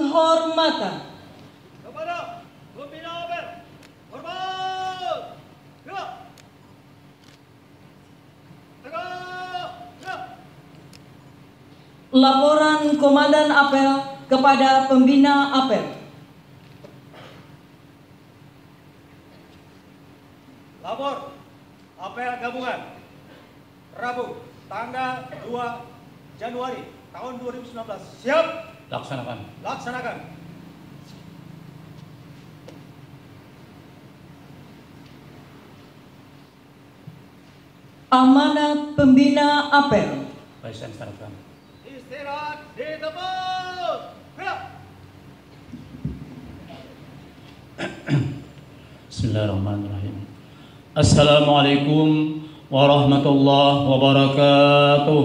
penghormatan kepada pembina apel. Hormat. Gerak. Tegak. Gerak. laporan Komandan Apel kepada pembina apel. Lapor apel gabungan Rabu tanggal 2 Januari tahun 2019. Siap. Laksanakan. Laksanakan. Amanat pembina apel. Baik, saya laksanakan. Istirahat di tempat. Gerak. Bismillahirrahmanirrahim. Assalamualaikum warahmatullahi wabarakatuh.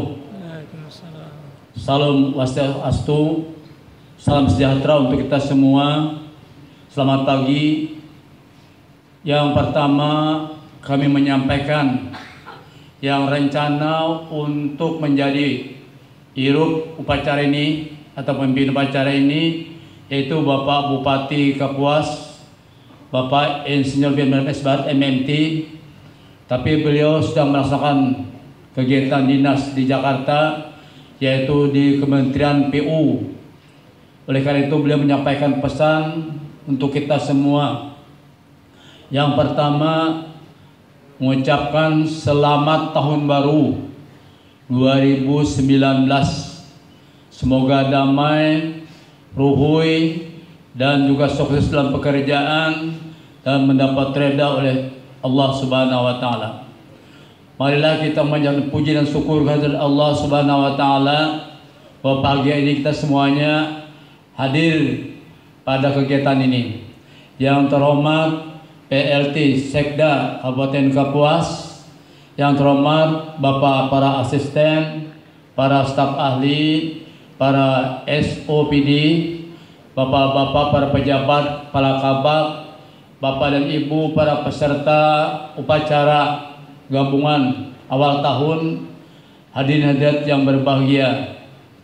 Salam Swastiastu, salam sejahtera untuk kita semua. Selamat pagi. Yang pertama kami menyampaikan yang rencana untuk menjadi irup upacara ini atau pemimpin upacara ini yaitu Bapak Bupati Kapuas, Bapak Insinyur Firman Esbat MMT, tapi beliau sedang melaksanakan kegiatan dinas di Jakarta yaitu di Kementerian PU. Oleh karena itu beliau menyampaikan pesan untuk kita semua. Yang pertama, mengucapkan selamat tahun baru 2019. Semoga damai, ruhui, dan juga sukses dalam pekerjaan dan mendapat reda oleh Allah Subhanahu wa taala. Marilah kita menjadi puji dan syukur kehadirat Allah Subhanahu wa taala bahwa pagi ini kita semuanya hadir pada kegiatan ini. Yang terhormat PLT Sekda Kabupaten Kapuas, yang terhormat Bapak para asisten, para staf ahli, para SOPD, Bapak-bapak para pejabat, para kabak, Bapak dan Ibu para peserta upacara gabungan awal tahun, hadirin hadirat yang berbahagia.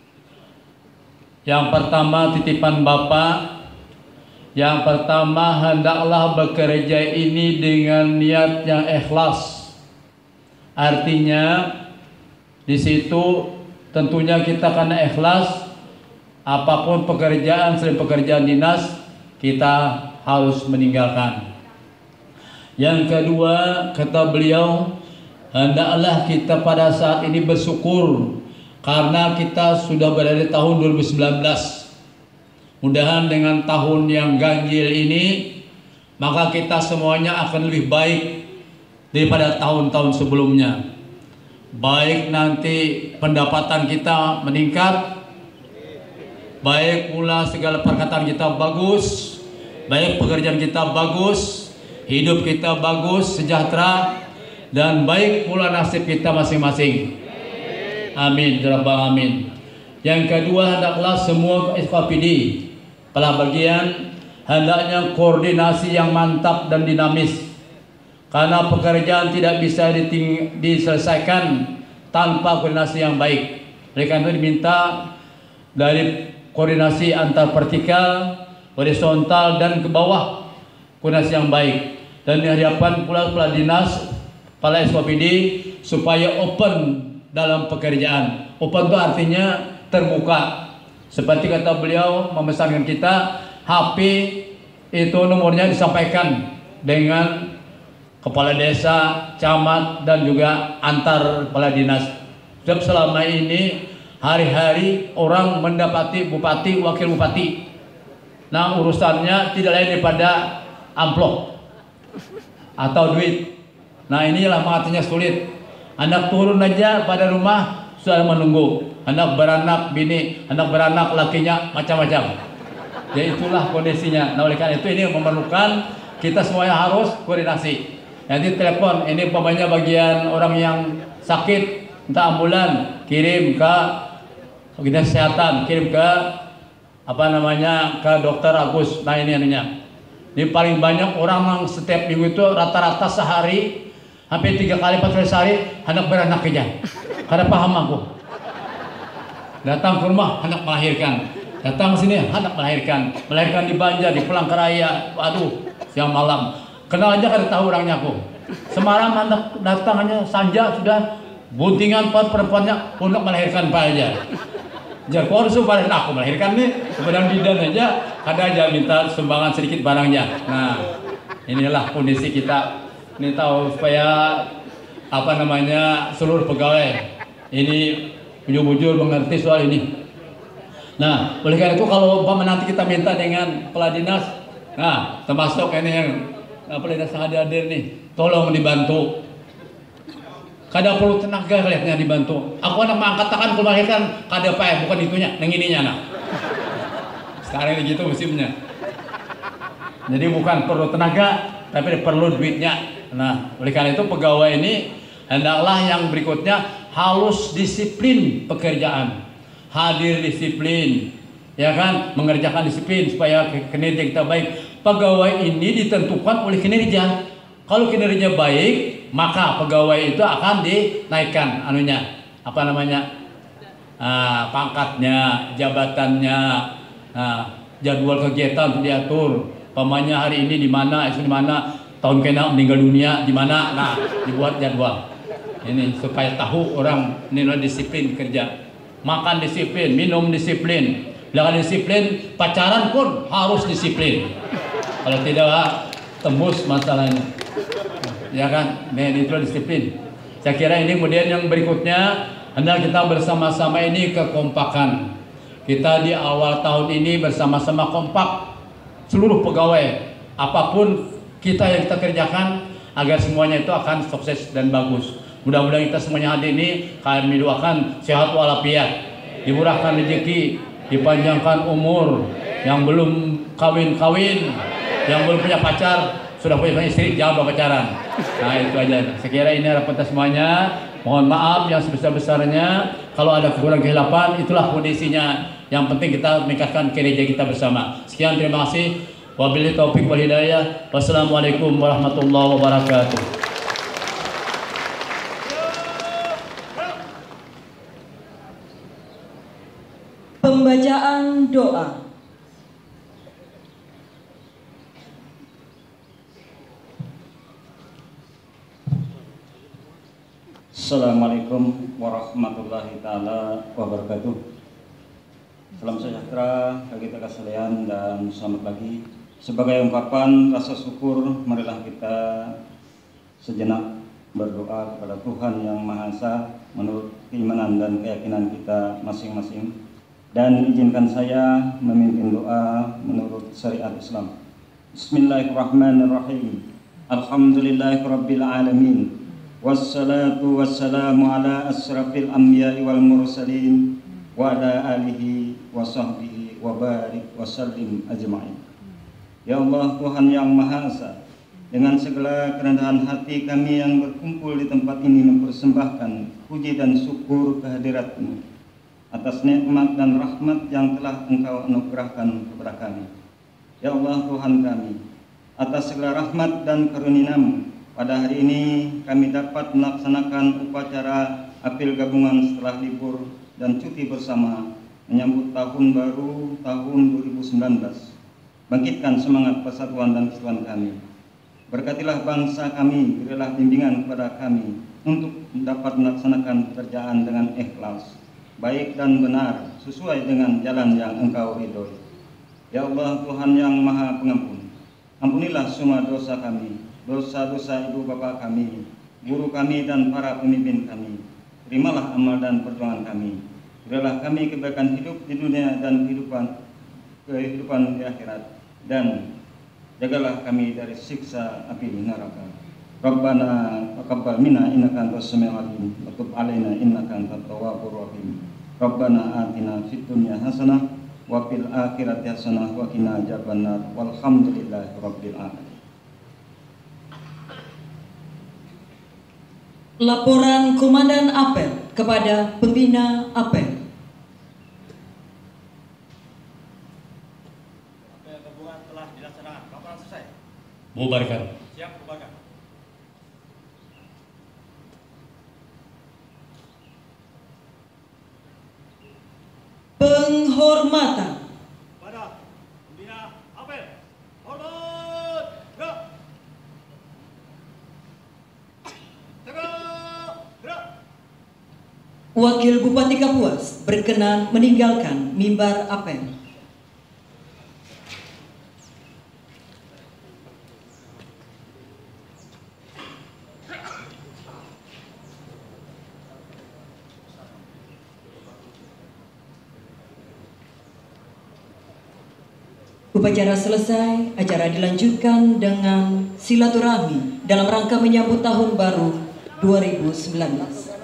Yang pertama titipan Bapak, yang pertama hendaklah bekerja ini dengan niat yang ikhlas. Artinya di situ tentunya kita karena ikhlas, apapun pekerjaan selain pekerjaan dinas kita harus meninggalkan. Yang kedua, kata beliau, hendaklah kita pada saat ini bersyukur karena kita sudah berada di tahun 2019. Mudahan dengan tahun yang ganjil ini, maka kita semuanya akan lebih baik daripada tahun-tahun sebelumnya. Baik nanti pendapatan kita meningkat, baik pula segala perkataan kita bagus, baik pekerjaan kita bagus, hidup kita bagus, sejahtera, dan baik pula nasib kita masing-masing. Amin, ya rabbal alamin. Yang kedua, hendaklah semua SKPD kepala bagian hendaknya koordinasi yang mantap dan dinamis, karena pekerjaan tidak bisa diselesaikan tanpa koordinasi yang baik. Oleh karena itu diminta dari koordinasi antar vertikal, horizontal, dan ke bawah, koordinasi yang baik. Dan diharapkan pula kepala dinas, kepala SKPD supaya open dalam pekerjaan. Open itu artinya terbuka. Seperti kata beliau memesankan kita, HP itu nomornya disampaikan dengan kepala desa, camat, dan juga antar kepala dinas. Sebab selama ini hari-hari orang mendapati bupati, wakil bupati. Nah, urusannya tidak lain daripada amplop atau duit. Nah, inilah makanya sulit. Anak turun aja pada rumah sudah menunggu. Anak beranak bini, anak beranak lakinya macam-macam. Ya itulah kondisinya. Nah, oleh karena itu ini memerlukan kita semuanya harus koordinasi. Nanti telepon, ini pemainnya bagian orang yang sakit, minta ambulan, kirim ke dinas kesehatan, kirim ke ke dokter Agus. Nah, ini anunya. Ini paling banyak orang yang setiap minggu itu rata-rata sehari hampir 3 kali 4 kali sehari anak beranak aja. Karena paham aku. Datang ke rumah anak melahirkan. Datang sini, hendak melahirkan di Banjar, di Palangkaraya. Aduh, siang malam. Kenal aja kada tahu orangnya aku. Semarang hendak datang hanya Sanja sudah buntingan perempuannya untuk melahirkan Pak aja. Jar korsu pada aku melahirkan nih, sebenarnya bidan aja, kada aja minta sumbangan sedikit barangnya. Nah, inilah kondisi kita. Ini tahu supaya apa namanya seluruh pegawai ini bujur-bujur mengerti soal ini. Nah, oleh karena itu kalau umpama nanti kita minta dengan kepala dinas, nah termasuk ini yang kepala dinas hadir nih, tolong dibantu. Kada perlu tenaga kalian dibantu. Aku anak mengangkat tangan aku melahirkan, kada apa bukan itunya, nang ininya nah. Sekarang ini gitu musimnya. Jadi bukan perlu tenaga, tapi perlu duitnya. Nah, oleh karena itu pegawai ini hendaklah yang berikutnya harus disiplin pekerjaan. Hadir disiplin, ya kan, mengerjakan disiplin supaya kinerja kita baik. Pegawai ini ditentukan oleh kinerja. Kalau kinerja baik, maka pegawai itu akan dinaikkan anunya, apa namanya, pangkatnya, jabatannya, jadwal kegiatan untuk diatur. Pamannya hari ini di mana, esok di mana, tahun kena meninggal dunia di mana, nah dibuat jadwal. Ini supaya tahu orang ini disiplin kerja. Makan disiplin, minum disiplin. Bila disiplin, pacaran pun harus disiplin. Kalau tidak tembus masalahnya. Ya kan? Nah, itu disiplin. Saya kira ini kemudian yang berikutnya hendak kita bersama-sama ini kekompakan. Kita di awal tahun ini bersama-sama kompak seluruh pegawai. Apapun kita yang kita kerjakan agar semuanya itu akan sukses dan bagus. Mudah-mudahan kita semuanya hadir ini kami doakan sehat walafiat, dimurahkan rezeki, dipanjangkan umur, yang belum kawin-kawin, yang belum punya pacar, sudah punya istri, jangan berpacaran. Nah itu aja. Saya kira ini harapan kita semuanya. Mohon maaf yang sebesar-besarnya kalau ada kekurangan kehilapan, itulah kondisinya. Yang penting kita meningkatkan kinerja kita bersama. Sekian, terima kasih. Wabillahi taufiq wal hidayah. Wassalamualaikum warahmatullahi wabarakatuh. Pembacaan doa. Assalamualaikum warahmatullahi taala wabarakatuh. Salam sejahtera bagi kita sekalian dan selamat pagi. Sebagai ungkapan rasa syukur, marilah kita sejenak berdoa kepada Tuhan Yang Maha Esa menurut keimanan dan keyakinan kita masing-masing. Dan izinkan saya memimpin doa menurut syariat Islam. Bismillahirrahmanirrahim. Alhamdulillahirabbil alamin. Wassalatu wassalamu ala asrafil anbiya'i wal mursalin wa ala alihi wa sahbihi wa barik wa sallim ajma'in. Ya Allah, Tuhan Yang Maha Esa, dengan segala kerendahan hati kami yang berkumpul di tempat ini mempersembahkan puji dan syukur kehadirat-Mu atas nikmat dan rahmat yang telah Engkau anugerahkan kepada kami. Ya Allah, Tuhan kami, atas segala rahmat dan karunia-Mu, pada hari ini kami dapat melaksanakan upacara apel gabungan setelah libur dan cuti bersama menyambut tahun baru tahun 2019. Bangkitkan semangat persatuan dan kesatuan kami. Berkatilah bangsa kami, berilah bimbingan kepada kami untuk dapat melaksanakan pekerjaan dengan ikhlas, baik dan benar, sesuai dengan jalan yang Engkau ridhoi. Ya Allah, Tuhan Yang Maha Pengampun, ampunilah semua dosa kami, dosa-dosa ibu bapa kami, guru kami dan para pemimpin kami. Terimalah amal dan perjuangan kami. Berilah kami kebaikan hidup di dunia dan kehidupan di akhirat, dan jagalah kami dari siksa api neraka. Rabbana taqabbal minna innaka antas samiul alim wa tub alaina innaka antat tawwabur rahim. Rabbana atina fid dunya hasanah wa fil akhirati hasanah wa qina adzabannar. Walhamdulillahi rabbil alamin. Laporan Komandan Apel kepada Pembina Apel. Apel gabungan telah dilaksanakan. Laporan selesai. Bubarkan. Siap, bubarkan. Penghormatan. Wakil Bupati Kapuas berkenan meninggalkan mimbar apel. Upacara selesai, acara dilanjutkan dengan silaturahmi dalam rangka menyambut tahun baru 2019.